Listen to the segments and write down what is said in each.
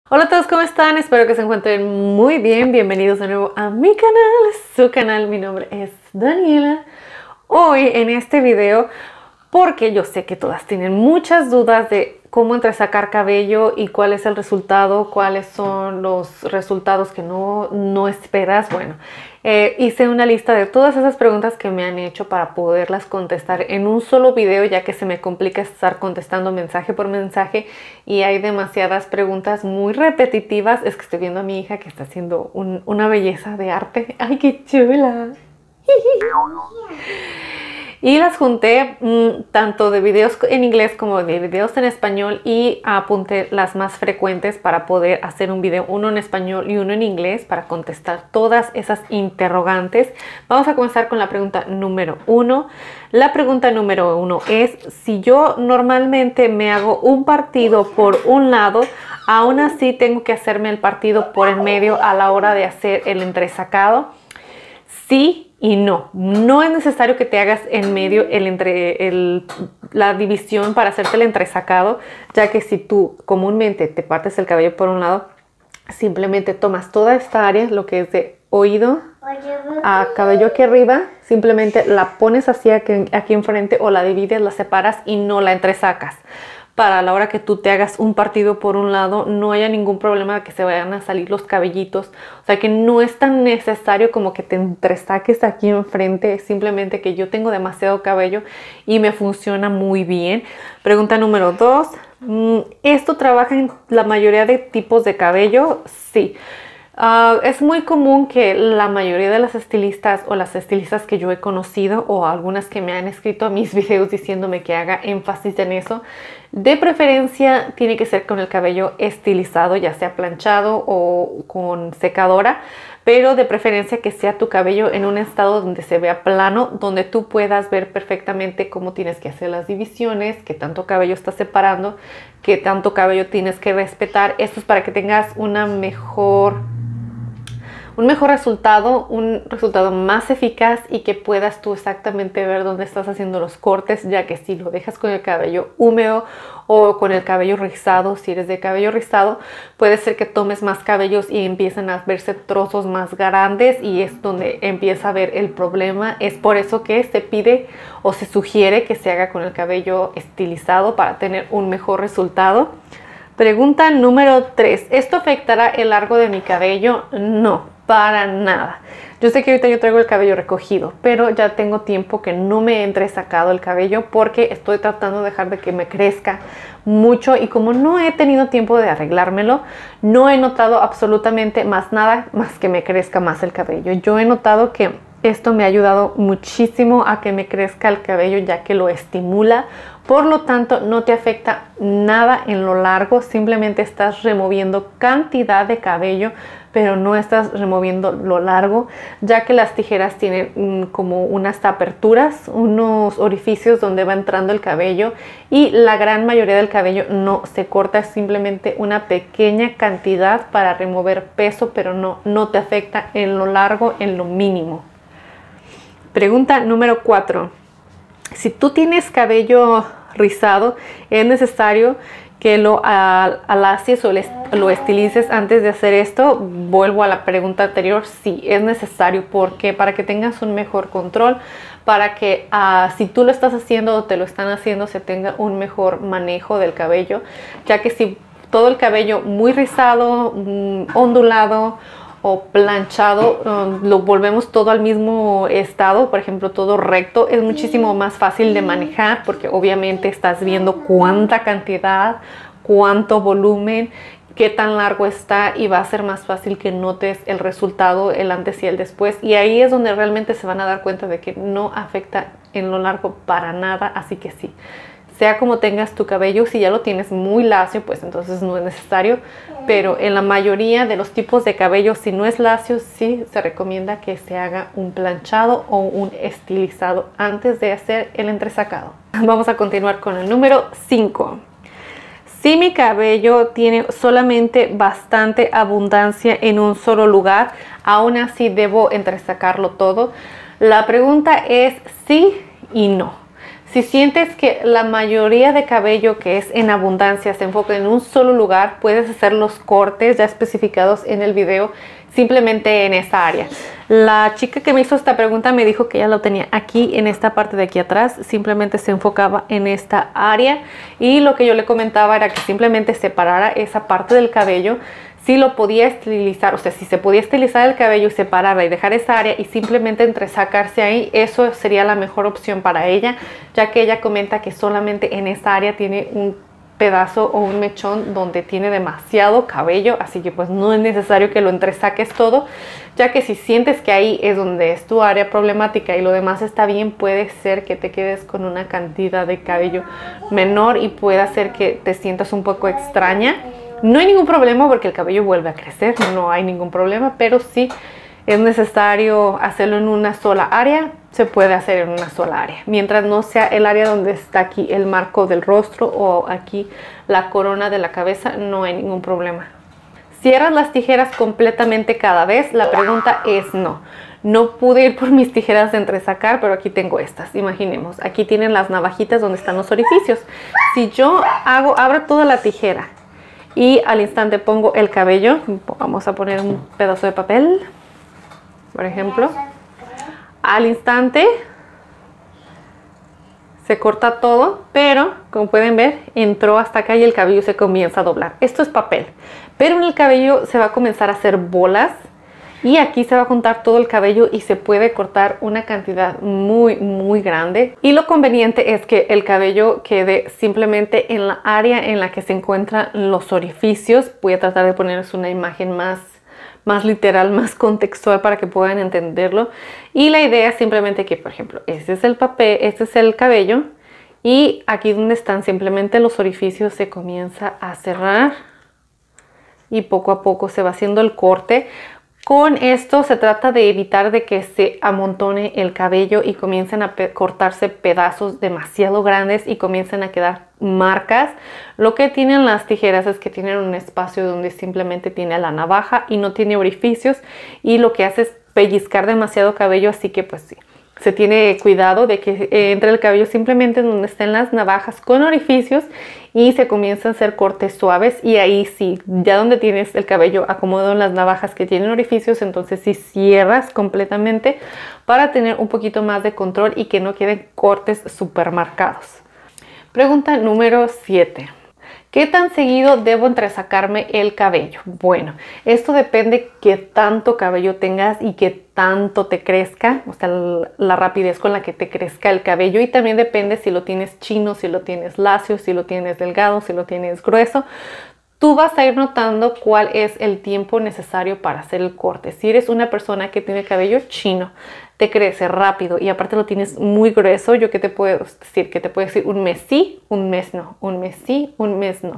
Hola a todos, ¿cómo están? Espero que se encuentren muy bien. Bienvenidos de nuevo a mi canal, su canal. Mi nombre es Daniela. Hoy en este video, porque yo sé que todas tienen muchas dudas de cómo entresacar cabello y cuál es el resultado, cuáles son los resultados que no esperas. Bueno, hice una lista de todas esas preguntas que me han hecho para poderlas contestar en un solo video, ya que se me complica estar contestando mensaje por mensaje y hay demasiadas preguntas muy repetitivas. Es que estoy viendo a mi hija que está haciendo una belleza de arte. ¡Ay, qué chula! Y las junté tanto de videos en inglés como de videos en español y apunté las más frecuentes para poder hacer un video, uno en español y uno en inglés, para contestar todas esas interrogantes. Vamos a comenzar con la pregunta número 1. La pregunta número 1 es: si yo normalmente me hago un partido por un lado, aún así tengo que hacerme el partido por el medio a la hora de hacer el entresacado. Sí y no. No es necesario que te hagas en medio la división para hacerte el entresacado, ya que si tú comúnmente te partes el cabello por un lado, simplemente tomas toda esta área, lo que es de oído a cabello aquí arriba, simplemente la pones así aquí enfrente, o la divides, la separas y no la entresacas. Para la hora que tú te hagas un partido por un lado, no haya ningún problema de que se vayan a salir los cabellitos. O sea que no es tan necesario como que te entresaques aquí enfrente. Simplemente que yo tengo demasiado cabello y me funciona muy bien. Pregunta número 2. ¿Esto trabaja en la mayoría de tipos de cabello? Sí. Es muy común que la mayoría de las estilistas o las estilistas que yo he conocido, o algunas que me han escrito a mis videos diciéndome que haga énfasis en eso, de preferencia tiene que ser con el cabello estilizado, ya sea planchado o con secadora, pero de preferencia que sea tu cabello en un estado donde se vea plano, donde tú puedas ver perfectamente cómo tienes que hacer las divisiones, qué tanto cabello estás separando, qué tanto cabello tienes que respetar. Esto es para que tengas un mejor resultado, un resultado más eficaz, y que puedas tú exactamente ver dónde estás haciendo los cortes, ya que si lo dejas con el cabello húmedo o con el cabello rizado, si eres de cabello rizado, puede ser que tomes más cabellos y empiezan a verse trozos más grandes, y es donde empieza a ver el problema. Es por eso que se pide o se sugiere que se haga con el cabello estilizado para tener un mejor resultado. Pregunta número 3. ¿Esto afectará el largo de mi cabello? No, para nada. Yo sé que ahorita yo traigo el cabello recogido, pero ya tengo tiempo que no me he entresacado el cabello porque estoy tratando de dejar de que me crezca mucho, y como no he tenido tiempo de arreglármelo, no he notado absolutamente más nada más que me crezca más el cabello. Yo he notado que esto me ha ayudado muchísimo a que me crezca el cabello, ya que lo estimula. Por lo tanto, no te afecta nada en lo largo. Simplemente estás removiendo cantidad de cabello, pero no estás removiendo lo largo, ya que las tijeras tienen como unas aperturas, unos orificios donde va entrando el cabello, y la gran mayoría del cabello no se corta. Es simplemente una pequeña cantidad para remover peso, pero no te afecta en lo largo, en lo mínimo. Pregunta número 4. Si tú tienes cabello rizado, ¿es necesario que lo alacies o lo estilices antes de hacer esto? Vuelvo a la pregunta anterior. Sí, es necesario. porque Para que tengas un mejor control, para que si tú lo estás haciendo o te lo están haciendo, se tenga un mejor manejo del cabello, ya que si todo el cabello muy rizado, ondulado o planchado, lo volvemos todo al mismo estado, por ejemplo todo recto, es muchísimo más fácil de manejar, porque obviamente estás viendo cuánta cantidad, cuánto volumen, qué tan largo está, y va a ser más fácil que notes el resultado, el antes y el después, y ahí es donde realmente se van a dar cuenta de que no afecta en lo largo para nada. Así que sí, sea como tengas tu cabello, si ya lo tienes muy lacio, pues entonces no es necesario, pero en la mayoría de los tipos de cabello, si no es lacio, sí se recomienda que se haga un planchado o un estilizado antes de hacer el entresacado. Vamos a continuar con el número 5. Si mi cabello tiene solamente bastante abundancia en un solo lugar, aún así debo entresacarlo todo. La pregunta es sí y no. Si sientes que la mayoría de cabello que es en abundancia se enfoca en un solo lugar, puedes hacer los cortes ya especificados en el video simplemente en esa área. La chica que me hizo esta pregunta me dijo que ya lo tenía aquí en esta parte de aquí atrás, simplemente se enfocaba en esta área, y lo que yo le comentaba era que simplemente separara esa parte del cabello. Si lo podía estilizar, o sea, si se podía estilizar el cabello y separarla y dejar esa área y simplemente entresacarse ahí, eso sería la mejor opción para ella, ya que ella comenta que solamente en esa área tiene un pedazo o un mechón donde tiene demasiado cabello, así que pues no es necesario que lo entresaques todo, ya que si sientes que ahí es donde es tu área problemática y lo demás está bien, puede ser que te quedes con una cantidad de cabello menor y puede ser que te sientas un poco extraña. No hay ningún problema porque el cabello vuelve a crecer, no hay ningún problema, pero sí es necesario hacerlo en una sola área, se puede hacer en una sola área. Mientras no sea el área donde está aquí el marco del rostro o aquí la corona de la cabeza, no hay ningún problema. ¿Cierras las tijeras completamente cada vez? La pregunta es no. No pude ir por mis tijeras de entresacar, pero aquí tengo estas. Imaginemos, aquí tienen las navajitas donde están los orificios. Si yo abro toda la tijera y al instante pongo el cabello, vamos a poner un pedazo de papel, por ejemplo, al instante se corta todo, pero como pueden ver, entró hasta acá y el cabello se comienza a doblar. Esto es papel, pero en el cabello se va a comenzar a hacer bolas y aquí se va a juntar todo el cabello y se puede cortar una cantidad muy grande. Y lo conveniente es que el cabello quede simplemente en la área en la que se encuentran los orificios. Voy a tratar de ponerles una imagen más literal, más contextual para que puedan entenderlo. Y la idea es simplemente que, por ejemplo, este es el papel, este es el cabello, y aquí donde están simplemente los orificios se comienza a cerrar y poco a poco se va haciendo el corte. Con esto se trata de evitar de que se amontone el cabello y comiencen a cortarse pedazos demasiado grandes y comiencen a quedar marcas. Lo que tienen las tijeras es que tienen un espacio donde simplemente tiene la navaja y no tiene orificios, y lo que hace es pellizcar demasiado cabello, así que pues sí, se tiene cuidado de que entre el cabello simplemente en donde estén las navajas con orificios y se comienzan a hacer cortes suaves. Y ahí sí, ya donde tienes el cabello acomodado en las navajas que tienen orificios, entonces sí cierras completamente para tener un poquito más de control y que no queden cortes súper marcados. Pregunta número 7. ¿Qué tan seguido debo entresacarme el cabello? Bueno, esto depende qué tanto cabello tengas y qué tanto te crezca, o sea, la rapidez con la que te crezca el cabello, y también depende si lo tienes chino, si lo tienes lacio, si lo tienes delgado, si lo tienes grueso. Tú vas a ir notando cuál es el tiempo necesario para hacer el corte. Si eres una persona que tiene cabello chino, te crece rápido y aparte lo tienes muy grueso, yo que te puedo decir, que te puedo decir un mes sí, un mes no, un mes sí, un mes no.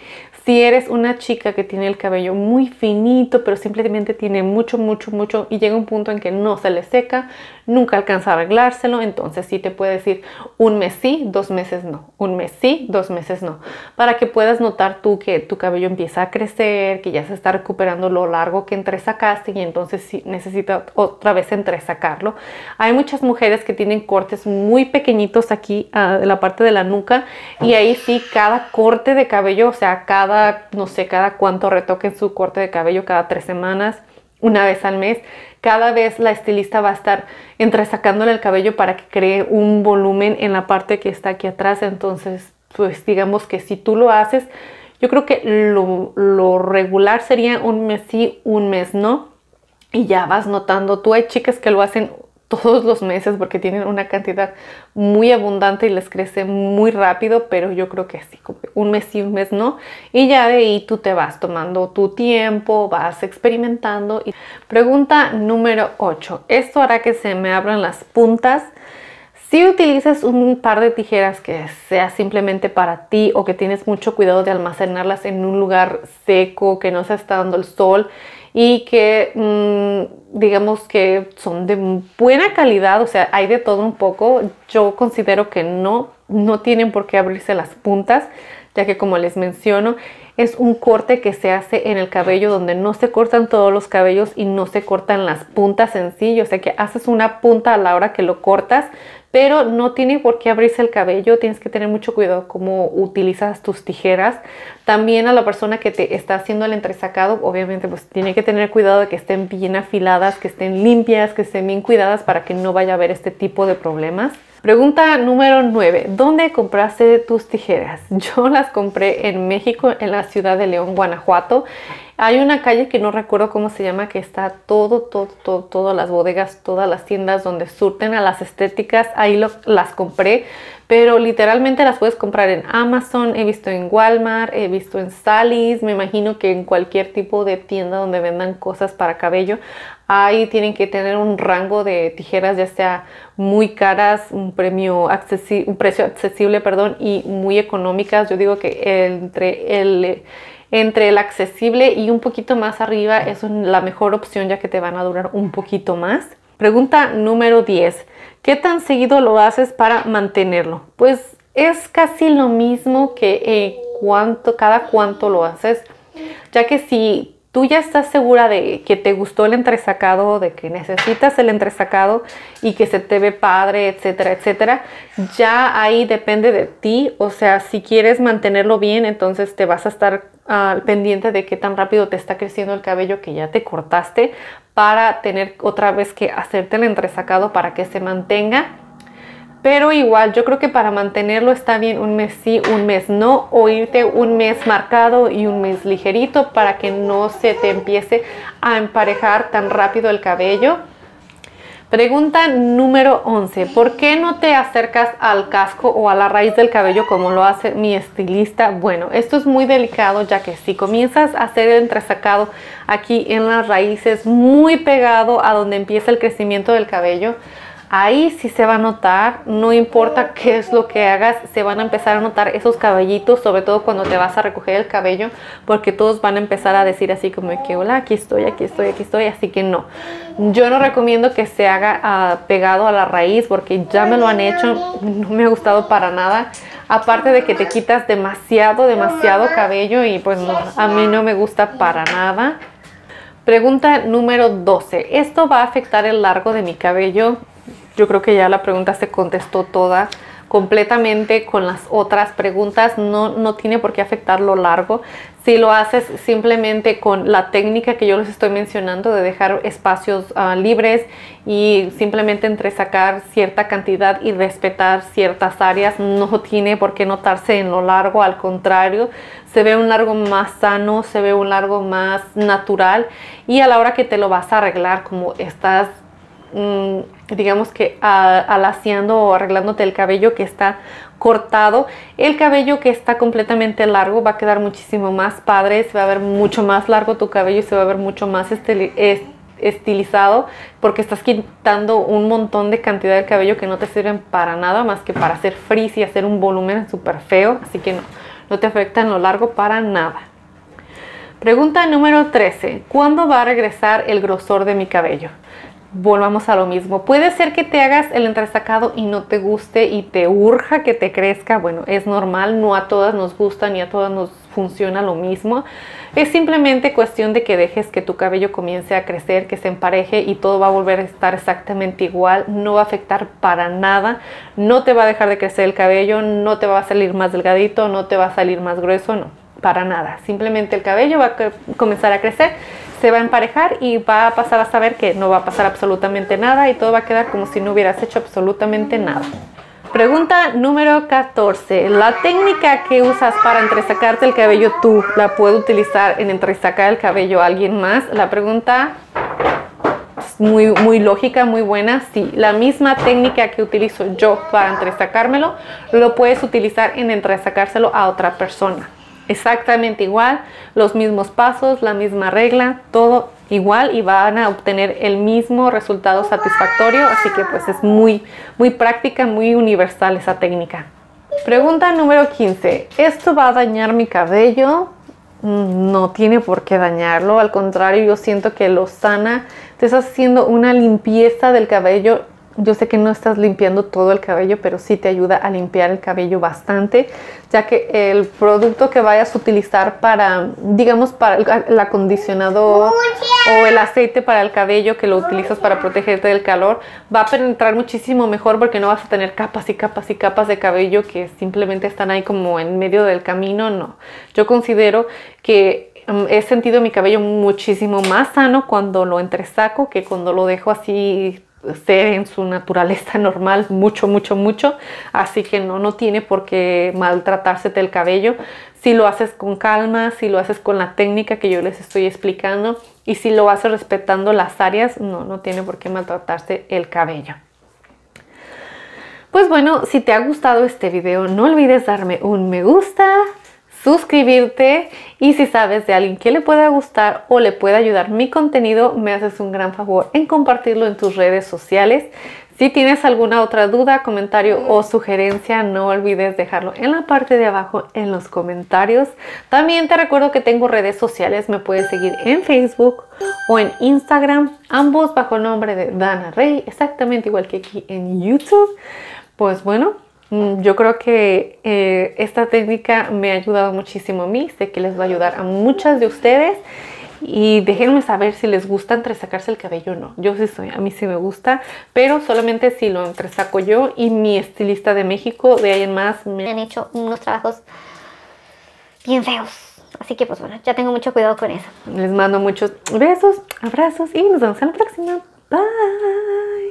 Si eres una chica que tiene el cabello muy finito, pero simplemente tiene mucho y llega un punto en que no se le seca, nunca alcanza a arreglárselo, entonces sí te puede decir un mes sí, 2 meses no, un mes sí, 2 meses no, para que puedas notar tú que tu cabello empieza a crecer, que ya se está recuperando lo largo que entresacaste y entonces sí necesita otra vez entresacarlo. Hay muchas mujeres que tienen cortes muy pequeñitos aquí en la parte de la nuca, y ahí sí cada corte de cabello, o sea, no sé, cada cuánto retoquen su corte de cabello, cada 3 semanas, una vez al mes, cada vez la estilista va a estar entresacándole el cabello para que cree un volumen en la parte que está aquí atrás. Entonces, pues digamos que si tú lo haces, yo creo que lo regular sería un mes sí, un mes no, y ya vas notando. Tú hay chicas que lo hacen todos los meses porque tienen una cantidad muy abundante y les crece muy rápido, pero yo creo que sí, un mes sí, un mes no, y ya de ahí tú te vas tomando tu tiempo, vas experimentando. Pregunta número 8. ¿Esto hará que se me abran las puntas? Si utilizas un par de tijeras que sea simplemente para ti, o que tienes mucho cuidado de almacenarlas en un lugar seco, que no se está dando el sol y que digamos que son de buena calidad, o sea, hay de todo un poco, yo considero que no tienen por qué abrirse las puntas, ya que como les menciono, es un corte que se hace en el cabello donde no se cortan todos los cabellos y no se cortan las puntas en sí. O sea que haces una punta a la hora que lo cortas, pero no tiene por qué abrirse el cabello. Tienes que tener mucho cuidado cómo utilizas tus tijeras. También a la persona que te está haciendo el entresacado, obviamente pues tiene que tener cuidado de que estén bien afiladas, que estén limpias, que estén bien cuidadas para que no vaya a haber este tipo de problemas. Pregunta número 9. ¿Dónde compraste tus tijeras? Yo las compré en México, en la ciudad de León, Guanajuato. Hay una calle que no recuerdo cómo se llama, que está todas las bodegas, todas las tiendas donde surten a las estéticas. Ahí las compré, pero literalmente las puedes comprar en Amazon. He visto en Walmart, he visto en Sally's. Me imagino que en cualquier tipo de tienda donde vendan cosas para cabello. Ahí tienen que tener un rango de tijeras, ya sea muy caras, un precio accesible, perdón, y muy económicas. Yo digo que entre el accesible y un poquito más arriba es la mejor opción, ya que te van a durar un poquito más. Pregunta número 10. ¿Qué tan seguido lo haces para mantenerlo? Pues es casi lo mismo que cada cuánto lo haces, ya que si tú ya estás segura de que te gustó el entresacado, de que necesitas el entresacado y que se te ve padre, etcétera, etcétera, ya ahí depende de ti. O sea, si quieres mantenerlo bien, entonces te vas a estar pendiente de qué tan rápido te está creciendo el cabello que ya te cortaste, para tener otra vez que hacerte el entresacado para que se mantenga. Pero igual, yo creo que para mantenerlo está bien un mes sí, un mes no, o irte un mes marcado y un mes ligerito para que no se te empiece a emparejar tan rápido el cabello. Pregunta número 11. ¿Por qué no te acercas al casco o a la raíz del cabello como lo hace mi estilista? Bueno, esto es muy delicado, ya que si comienzas a hacer el entresacado aquí en las raíces, muy pegado a donde empieza el crecimiento del cabello, ahí sí se va a notar. No importa qué es lo que hagas, se van a empezar a notar esos cabellitos, sobre todo cuando te vas a recoger el cabello, porque todos van a empezar a decir así como que hola, aquí estoy, aquí estoy, aquí estoy. Así que no, yo no recomiendo que se haga pegado a la raíz, porque ya me lo han hecho, no me ha gustado para nada. Aparte de que te quitas demasiado cabello y pues no, a mí no me gusta para nada. Pregunta número 12. ¿Esto va a afectar el largo de mi cabello? Yo creo que ya la pregunta se contestó toda completamente con las otras preguntas. No tiene por qué afectar lo largo. Si lo haces simplemente con la técnica que yo les estoy mencionando, de dejar espacios libres y simplemente entresacar cierta cantidad y respetar ciertas áreas, no tiene por qué notarse en lo largo. Al contrario, se ve un largo más sano, se ve un largo más natural, y a la hora que te lo vas a arreglar, como estás digamos que alaciando o arreglándote el cabello que está cortado, el cabello que está completamente largo va a quedar muchísimo más padre. Se va a ver mucho más largo tu cabello y se va a ver mucho más estilizado, porque estás quitando un montón de cantidad de cabello que no te sirven para nada más que para hacer frizz y hacer un volumen súper feo. Así que no te afecta en lo largo para nada. Pregunta número 13. ¿Cuándo va a regresar el grosor de mi cabello? Volvamos a lo mismo. Puede ser que te hagas el entresacado y no te guste y te urja que te crezca. Bueno, es normal, no a todas nos gusta ni a todas nos funciona lo mismo. Es simplemente cuestión de que dejes que tu cabello comience a crecer, que se empareje, y todo va a volver a estar exactamente igual. No va a afectar para nada. No te va a dejar de crecer el cabello, no te va a salir más delgadito, no te va a salir más grueso, no, para nada. Simplemente el cabello va a comenzar a crecer, se va a emparejar y va a pasar a saber que no va a pasar absolutamente nada, y todo va a quedar como si no hubieras hecho absolutamente nada. Pregunta número 14. ¿La técnica que usas para entresacarte el cabello tú la puede utilizar en entresacar el cabello a alguien más? La pregunta es muy lógica, muy buena. Sí, la misma técnica que utilizo yo para entresacármelo, lo puedes utilizar en entresacárselo a otra persona. Exactamente igual, los mismos pasos, la misma regla, todo igual, y van a obtener el mismo resultado satisfactorio. Así que pues es muy práctica, muy universal esa técnica. Pregunta número 15. ¿Esto va a dañar mi cabello? No tiene por qué dañarlo, al contrario, yo siento que lo sana. Te estás haciendo una limpieza del cabello Yo sé que no estás limpiando todo el cabello, pero sí te ayuda a limpiar el cabello bastante, ya que el producto que vayas a utilizar para, digamos, para el acondicionador o el aceite para el cabello que lo utilizas para protegerte del calor, va a penetrar muchísimo mejor porque no vas a tener capas y capas y capas de cabello que simplemente están ahí como en medio del camino. No, yo considero que he sentido mi cabello muchísimo más sano cuando lo entresaco que cuando lo dejo así ser en su naturaleza normal mucho, mucho, mucho. Así que no tiene por qué maltratársete el cabello. Si lo haces con calma, si lo haces con la técnica que yo les estoy explicando y si lo haces respetando las áreas, no tiene por qué maltratarse el cabello. Pues bueno, si te ha gustado este video, no olvides darme un me gusta, suscribirte y si sabes de alguien que le pueda gustar o le pueda ayudar mi contenido, me haces un gran favor en compartirlo en tus redes sociales. Si tienes alguna otra duda, comentario o sugerencia, no olvides dejarlo en la parte de abajo en los comentarios. También te recuerdo que tengo redes sociales, me puedes seguir en Facebook o en Instagram, ambos bajo el nombre de Dana Rey, exactamente igual que aquí en YouTube. Pues bueno, yo creo que esta técnica me ha ayudado muchísimo a mí, sé que les va a ayudar a muchas de ustedes y déjenme saber si les gusta entresacarse el cabello o no. Yo sí soy, a mí sí me gusta, pero solamente si lo entresaco yo y mi estilista de México. De ahí en más me han hecho unos trabajos bien feos, así que pues bueno, ya tengo mucho cuidado con eso. Les mando muchos besos, abrazos y nos vemos en la próxima. Bye.